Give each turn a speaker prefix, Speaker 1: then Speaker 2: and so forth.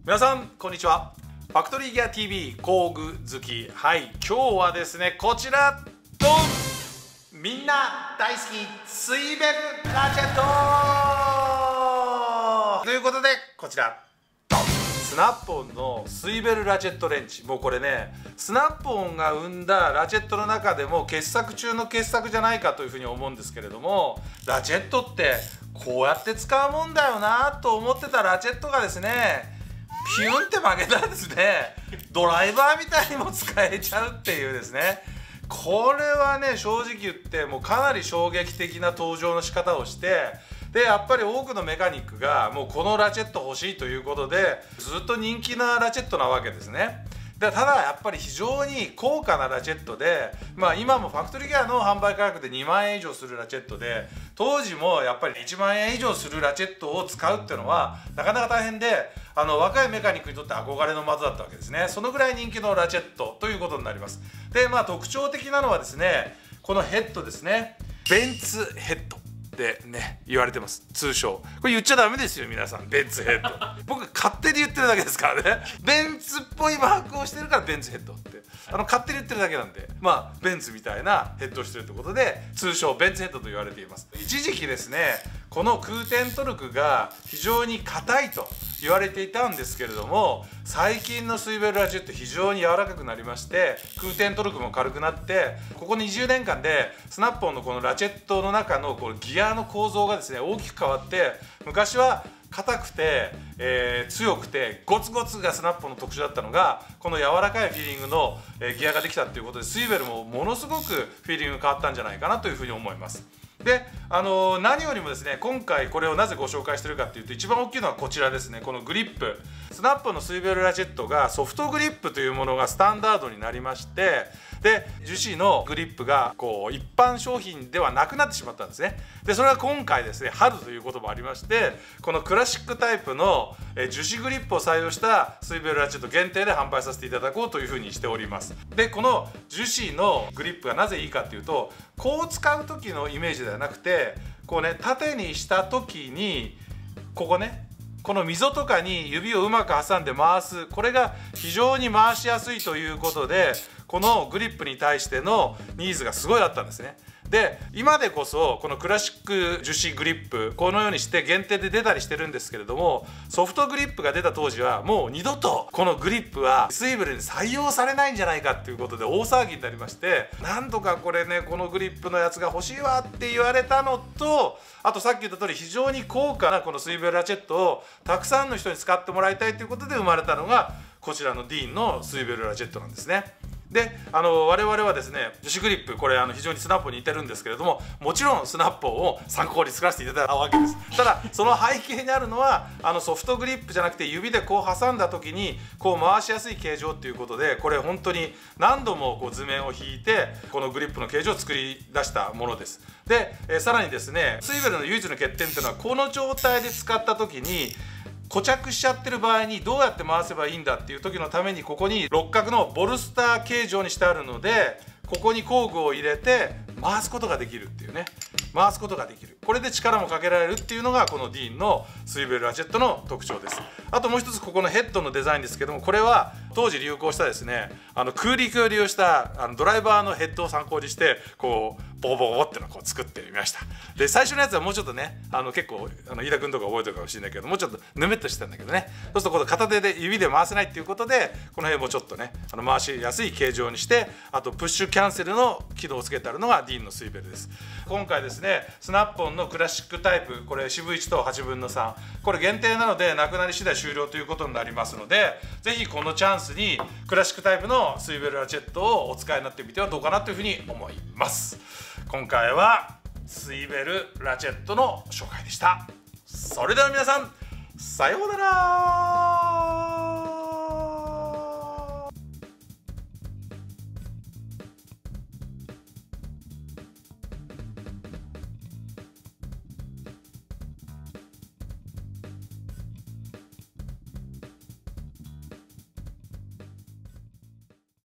Speaker 1: 皆さんこんにちは。ファクトリーギア TV 工具好き、はい、今日はですねこちらドン、みんな大好きスイベルラチェットということで、こちらドン、スナップオンのスイベルラチェットレンチ。もうこれね、スナップオンが生んだラチェットの中でも傑作中の傑作じゃないかというふうに思うんですけれども、ラチェットってこうやって使うもんだよなと思ってたラチェットがですね、ピュンって曲げたらですね、ドライバーみたいにも使えちゃうっていうですね、これはね正直言ってもうかなり衝撃的な登場の仕方をして、でやっぱり多くのメカニックがもうこのラチェット欲しいということでずっと人気なラチェットなわけですね。でただやっぱり非常に高価なラチェットで、今もファクトリーギアの販売価格で2万円以上するラチェットで、当時もやっぱり1万円以上するラチェットを使うっていうのはなかなか大変で、若いメカニックにとって憧れの的だったわけですね。そのぐらい人気のラチェットということになります。で特徴的なのはですね、このヘッドですね。ベンツヘッドってね言われてます。通称これ言っちゃダメですよ皆さん、ベンツヘッド僕勝手に言ってるだけですからね。ベンツっぽいマークをしてるからベンツヘッドって勝手に言ってるだけなんで、ベンツみたいなヘッドをしてるってことで通称ベンツヘッドと言われています。一時期ですね、この空転トルクが非常に硬いと言われていたんですけれども、最近のスイベルラチェット非常に柔らかくなりまして、空転トルクも軽くなって、ここ20年間でスナップオンのこのラチェットの中のこのギアの構造がですね大きく変わって、昔は硬くて、強くてゴツゴツがスナップオンの特徴だったのが、この柔らかいフィーリングの、ギアができたということで、スイベルもものすごくフィーリングが変わったんじゃないかなというふうに思います。で何よりもですね、今回これをなぜご紹介してるかっていうと、一番大きいのはこちらですね。このグリップ、スナップオンのスイベルラチェットがソフトグリップというものがスタンダードになりまして、で樹脂のグリップがこう一般商品ではなくなってしまったんですね。でそれは今回ですね、春ということもありまして、このクラシックタイプの樹脂グリップを採用したスイベルラチェット限定で販売させていただこうというふうにしております。でこの樹脂のグリップがなぜいいかっていうと、こう使う時のイメージではなくて、こうね縦にした時にここね、この溝とかに指をうまく挟んで回す、これが非常に回しやすいということで、このグリップに対してのニーズがすごいあったんですね。で今でこそこのクラシック樹脂グリップこのようにして限定で出たりしてるんですけれども、ソフトグリップが出た当時はもう二度とこのグリップはスイベルに採用されないんじゃないかっていうことで大騒ぎになりまして、なんとかこれねこのグリップのやつが欲しいわって言われたのと、あとさっき言った通り非常に高価なこのスイベルラチェットをたくさんの人に使ってもらいたいということで生まれたのがこちらのディーンのスイベルラチェットなんですね。で我々はですね、樹脂グリップこれ非常にスナップオンに似てるんですけれども、もちろんスナップオンを参考に作らせていただいたわけです。ただその背景にあるのはソフトグリップじゃなくて、指でこう挟んだ時にこう回しやすい形状っていうことで、これ本当に何度もこう図面を引いてこのグリップの形状を作り出したものです。でさらにですね、スイベルの唯一の欠点っていうのは、この状態で使った時に固着しちゃってる場合にどうやって回せばいいんだっていう時のために、ここに六角のボルスター形状にしてあるので、ここに工具を入れて回すことができるっていうね、回すことができる、これで力もかけられるっていうのがこのディーンのスイベルラチェットの特徴です。あともう一つ、ここのヘッドのデザインですけども、これは当時流行したですね、空力を利用したドライバーのヘッドを参考にしてこうボコボコっていうのをこう作ってみました。で最初のやつはもうちょっとね結構飯田君とか覚えてるかもしれないけど、もうちょっとぬめっとしてたんだけどね、そうするとこの片手で指で回せないっていうことで、この辺もちょっとね回しやすい形状にして、あとプッシュキャンセルの機能をつけてあるのがディーンのスイベルです。今回ですね、スナップオンのクラシックタイプ、これ四分1と8分の3、これ限定なのでなくなり次第終了ということになりますので、ぜひこのチャンスにクラシックタイプのスイベルラチェットをお使いになってみてはどうかなというふうに思います。今回はスイベルラチェットの紹介でした。それでは皆さん、さようなら。